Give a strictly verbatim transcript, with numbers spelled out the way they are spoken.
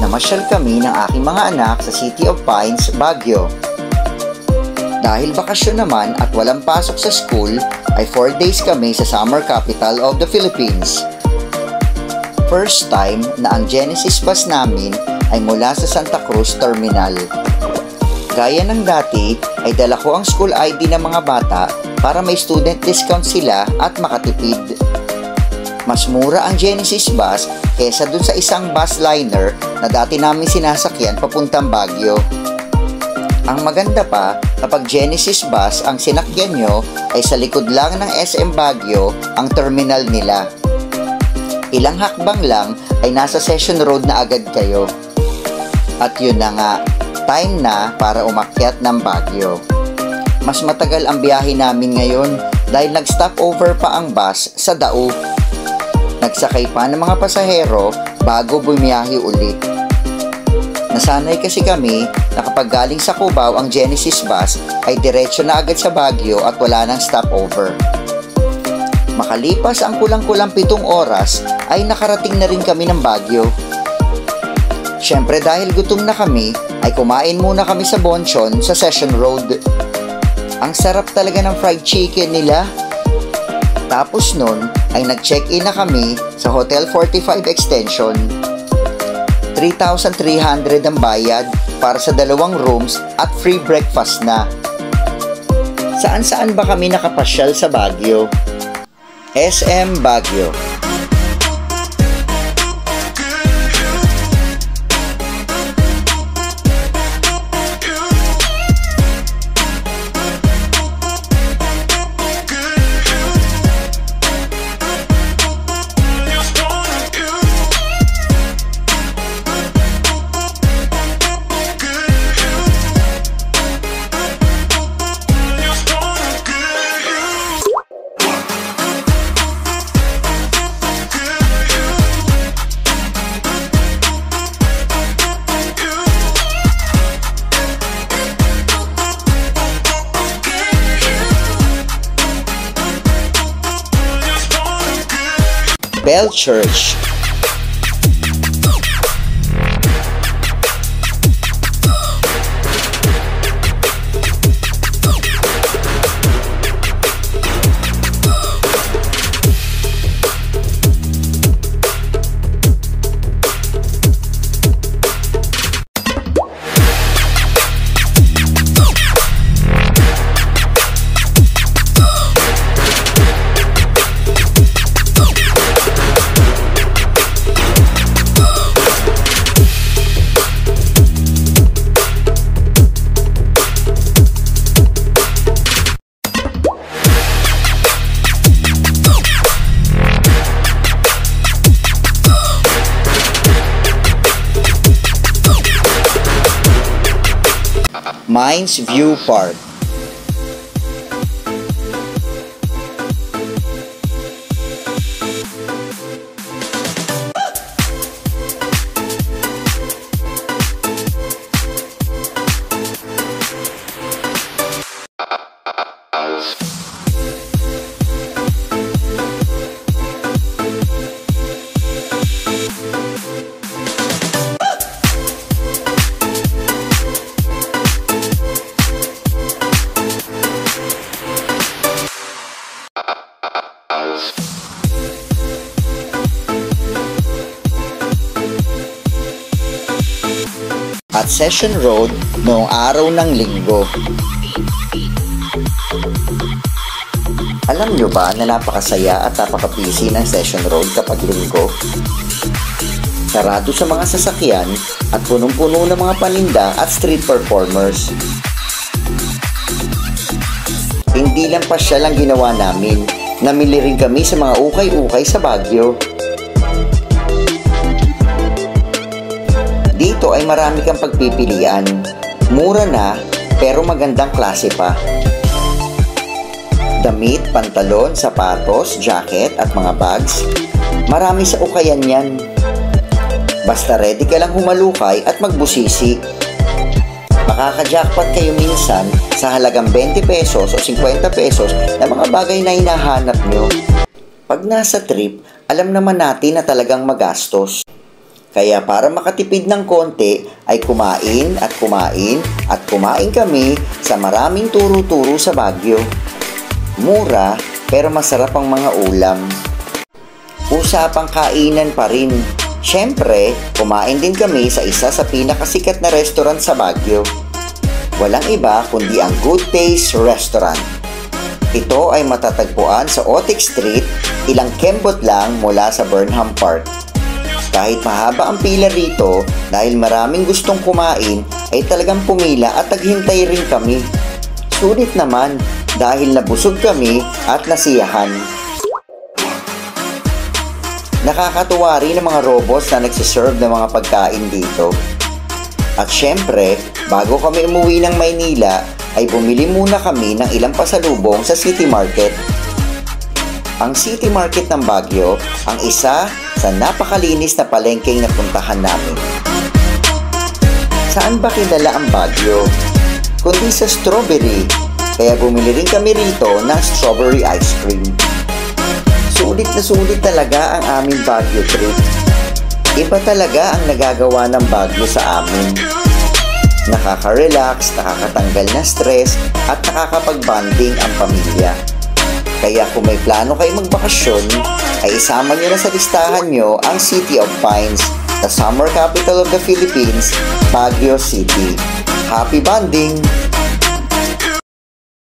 namasyal kami ng aking mga anak sa City of Pines, Baguio. Dahil bakasyon naman at walang pasok sa school, ay four days kami sa summer capital of the Philippines. First time na ang Genesis bus namin ay mula sa Santa Cruz Terminal. Gaya ng dati, ay dala ko ang school I D ng mga bata para may student discount sila at makatipid. Mas mura ang Genesis bus kesa dun sa isang bus liner na dati namin sinasakyan papuntang Baguio. Ang maganda pa, kapag Genesis bus ang sinakyan nyo, ay sa likod lang ng S M Baguio ang terminal nila. Ilang hakbang lang ay nasa Session Road na agad kayo. At yun na nga, time na para umakyat ng Baguio. Mas matagal ang biyahe namin ngayon dahil nag-stop over pa ang bus sa Dao. Nagsakay pa ng mga pasahero bago bumiyahe ulit. Nasanay kasi kami na kapag galing sa Cubao ang Genesis bus ay diretso na agad sa Baguio at wala nang stopover. Makalipas ang kulang-kulang pitong oras ay nakarating na rin kami ng Baguio. Siyempre dahil gutom na kami ay kumain muna kami sa Bonchon sa Session Road. Ang sarap talaga ng fried chicken nila. Tapos nun ay nag-check-in na kami sa Hotel forty-five Extension. three thousand three hundred ang bayad para sa dalawang rooms at free breakfast na. Saan-saan ba kami nakapasyal sa Baguio? S M Baguio. Bell Church. Mines View Park. At Session Road noong araw ng linggo. Alam nyo ba na napakasaya at napaka-busy ng Session Road kapag linggo? Sarado sa mga sasakyan at punong-puno ng mga paninda at street performers. Hindi lang pasyal ang ginawa namin, namili rin kami sa mga ukay-ukay sa Baguio. Dito ay marami kang pagpipilian. Mura na, pero magandang klase pa. Damit, pantalon, sapatos, jacket at mga bags. Marami sa ukayan yan. Basta ready ka lang humalukay at magbusisi. Makaka-jackpot kayo minsan sa halagang twenty pesos o fifty pesos na mga bagay na hinahanap nyo. Pag nasa trip, alam naman natin na talagang magastos. Kaya para makatipid ng konti ay kumain at kumain at kumain kami sa maraming turo-turo sa Baguio. Mura pero masarap ang mga ulam. Usapang kainan pa rin. Siyempre, kumain din kami sa isa sa pinakasikat na restaurant sa Baguio. Walang iba kundi ang Good Taste Restaurant. Ito ay matatagpuan sa Otik Street, ilang kembot lang mula sa Burnham Park. Kahit mahaba ang pila rito dahil maraming gustong kumain ay talagang pumila at naghintay rin kami. Sulit naman dahil nabusog kami at nasiyahan. Nakakatuwa rin ang mga robots na nagsiserve ng mga pagkain dito. At syempre, bago kami umuwi ng Maynila ay bumili muna kami ng ilang pasalubong sa City Market. Ang City Market ng Baguio ang isa sa napakalinis na palengkeng napuntahan namin. Saan ba kilala ang Baguio? Kundi sa strawberry, kaya bumili rin kami rito ng strawberry ice cream. Sulit na sulit talaga ang aming Baguio trip. Iba talaga ang nagagawa ng Baguio sa amin. Nakaka-relax, nakakatanggal na stress, at nakakapag-bonding ang pamilya. Kaya kung may plano kayo magbakasyon, ay isama nyo na sa listahan nyo ang City of Pines, the summer capital of the Philippines, Baguio City. Happy bonding!